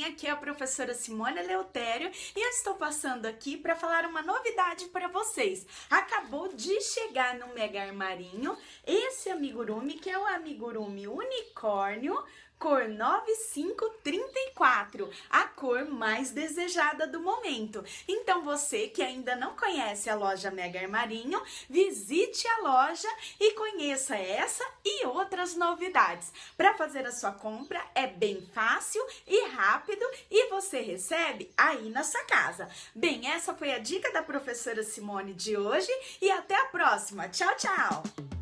bem? Aqui é a professora Simone Eleutério e eu estou passando aqui para falar uma novidade para vocês. Acabou de chegar no Mega Armarinho esse amigurumi, que é o amigurumi unicórnio, cor 9534, a cor mais desejada do momento. Então você que ainda não conhece a loja Mega Armarinho, visite a loja e conheça essa e outras novidades. Para fazer a sua compra é bem fácil e rápido e você recebe aí na sua casa. Bem, essa foi a dica da professora Simone de hoje e até a próxima. Tchau, tchau!